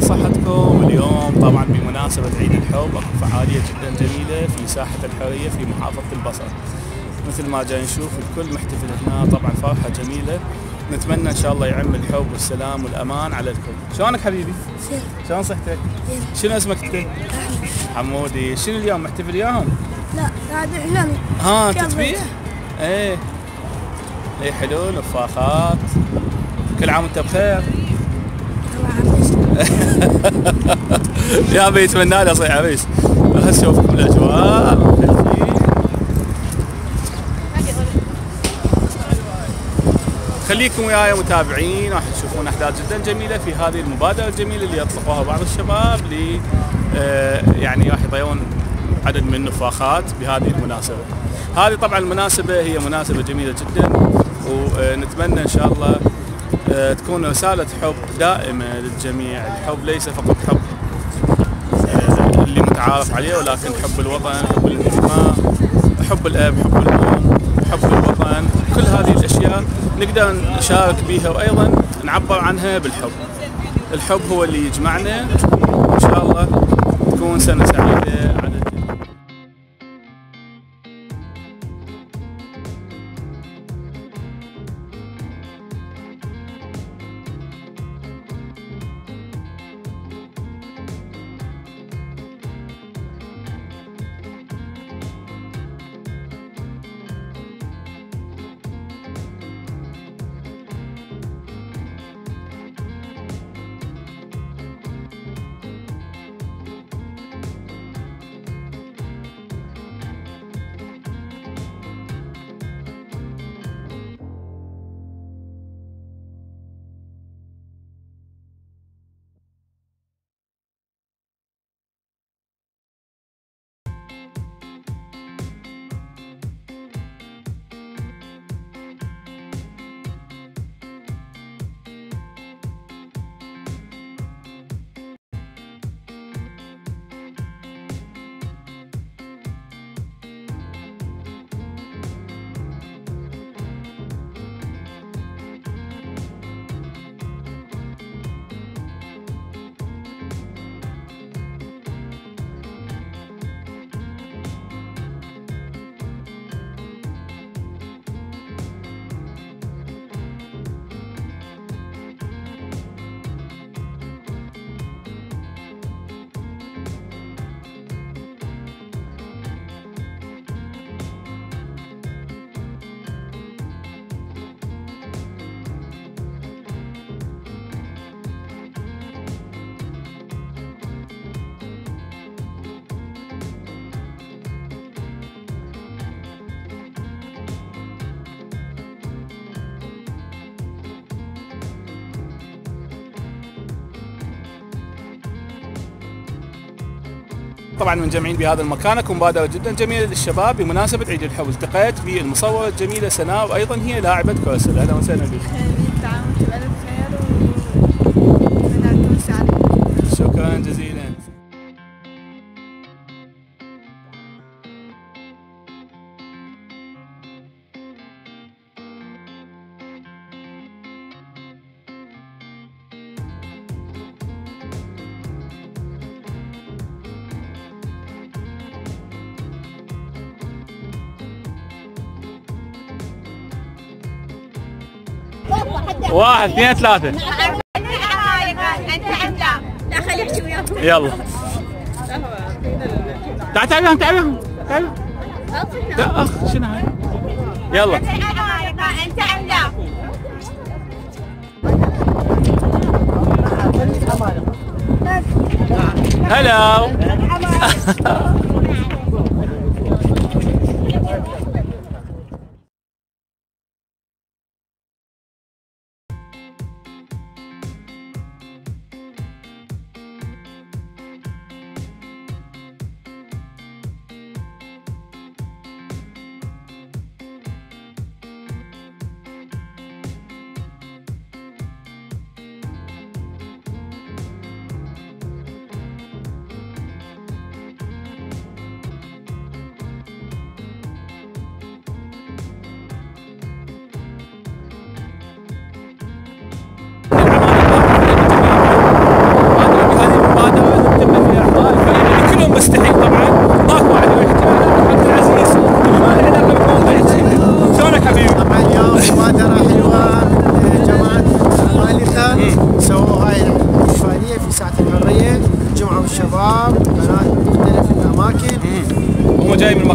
صحتكم. اليوم طبعا بمناسبة عيد الحب اكو فعالية جدا جميلة في ساحة الحرية في محافظة البصر. مثل ما جاي نشوف الكل محتفل هنا، طبعا فرحة جميلة. نتمنى ان شاء الله يعم الحب والسلام والامان على الكل. شلونك حبيبي؟ شلون صحتك؟ شنو اسمك انت؟ حمودي. شنو اليوم محتفل وياهم؟ لا قاعد احلم. تتبيع؟ ايه حلو. نفاخات. كل عام وانت بخير. يا ابي يتمنى لي اصير عريس. بس اشوفكم الاجواء. خليكم وياي متابعين، راح تشوفون احداث جدا جميله في هذه المبادره الجميله اللي اطلقوها بعض الشباب ل يعني راح يضيعون عدد من النفاخات بهذه المناسبه. هذه طبعا المناسبه هي مناسبه جميله جدا، ونتمنى ان شاء الله تكون رسالة حب دائمة للجميع. الحب ليس فقط حب اللي متعارف عليه، ولكن حب الوطن، حب الانتماء، حب الأب، حب الأم، حب الوطن. كل هذه الأشياء نقدر نشارك بها وأيضا نعبر عنها بالحب. الحب هو اللي يجمعنا. إن شاء الله تكون سنة سعيدة على الجميع. طبعا منجمعين بهذا المكان. اكو مبادره جدا جميله للشباب بمناسبه عيد الحب. التقيت بالمصوره الجميله سناء، وايضا هي لاعبه كره. اهلا وسهلا بك. كل عام وانتم بألف خير ونتمنى توسع عليكم. شكرا جزيلا. واحد اثنين ثلاثة. لا خليه يحكي وياكم. يلا تعال تعال تعال تعال. لا اخ شنو هاي؟ يلا انت عمدا. هلو.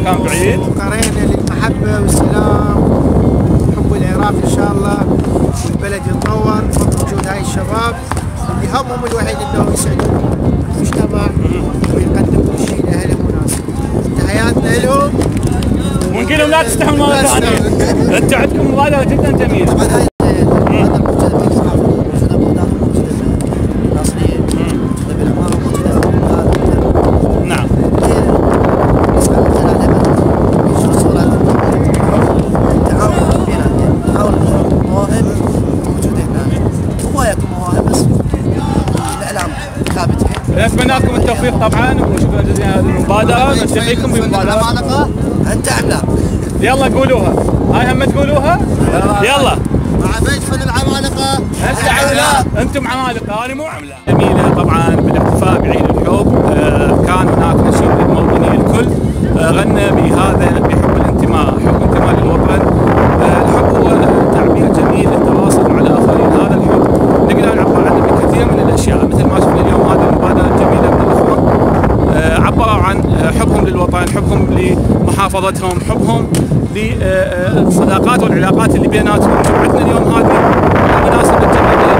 مكان بعيد. وقرينا للمحبه والسلام وحب العراق ان شاء الله، والبلد يتطور بوجود هاي الشباب اللي همهم الوحيد انهم يسعدون المجتمع ويقدمون شيء لاهلهم وناسهم. تحياتنا لهم ونقول لهم لا تستحون مره ثانيه. انتم عندكم مبادره جدا جميله. طبعا هاي المبادره موجوده في الثقافه، موجوده بالمدارس، موجوده بالناصريه، موجوده بالعماره، موجوده في نعم. نسعى من خلالها نشوف صورات التعاون بيناتنا، نحاول نظهر مواهب موجوده هنا، وهوايه مواهب بس الاعلام خابت فيها. نتمنى لكم التوفيق طبعا، وشكرا جزيلا على هذه المبادره، نلتقيكم بمبادره. انت عملاق. يلا قولوها، هاي هم تقولوها؟ يلا. مع بيت فن العمالقه. انت عملاق. انتم عمالقه، انا مو عملاق. جميله طبعا بالاحتفاء بعيد الحب. كان هناك نشيد للموطني الكل غنى بهذا بحب الانتماء، حب انتماء للوطن. الحب هو تعبير جميل للتواصل مع الاخرين، هذا الحب نقدر نعبر عنه بكثير من الاشياء، مثل ما شفنا اليوم هذه المبادره الجميله من الاخوه عبروا عن حبهم للوطن، حبهم لمحافظتهم، حبهم للصداقات والعلاقات اللي بيناتهم. جمعتنا اليوم هذه مناسبة جميلة.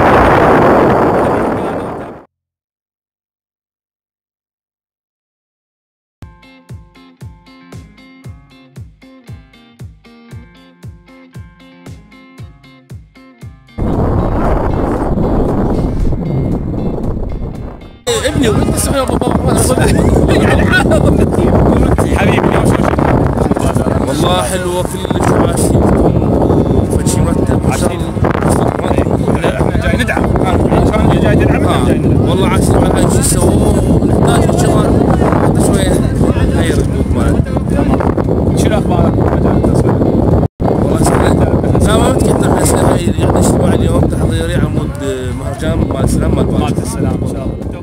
ابني وانت تسمع حبيبي اليوم شو والله حلوه كل عشرين فشي مرتب عشرين. احنا جاي ندعم، عشان جاي تدعم احنا جاي ندعم. والله عشرين على هاي شو يسووه، ونحتاج الشباب حتى شويه هاي الردود مالتنا. تمام. شنو اخبارك بمجال التصوير؟ والله سهلة. لا ما متكتر هسه هاي يعني اجتماع اليوم تحضيري عمود مهرجان مال السلام مال مالت السلام ان شاء الله.